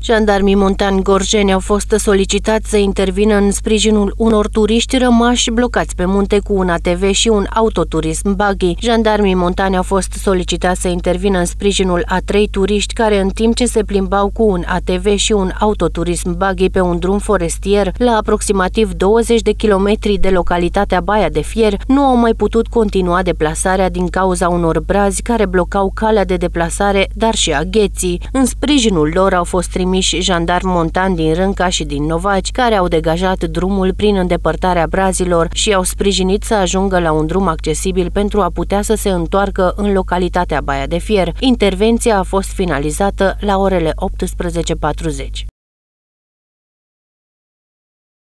Jandarmii montani gorjeni au fost solicitați să intervină în sprijinul unor turiști rămași blocați pe munte cu un ATV și un autoturism buggy. Jandarmii montani au fost solicitați să intervină în sprijinul a 3 turiști care, în timp ce se plimbau cu un ATV și un autoturism buggy pe un drum forestier la aproximativ 20 de kilometri de localitatea Baia de Fier, nu au mai putut continua deplasarea din cauza unor brazi care blocau calea de deplasare, dar și a gheții. În sprijinul lor au fost trimiși jandarmi montani din Rânca și din Novaci, care au degajat drumul prin îndepărtarea brazilor și au sprijinit să ajungă la un drum accesibil pentru a putea să se întoarcă în localitatea Baia de Fier. Intervenția a fost finalizată la orele 18:40.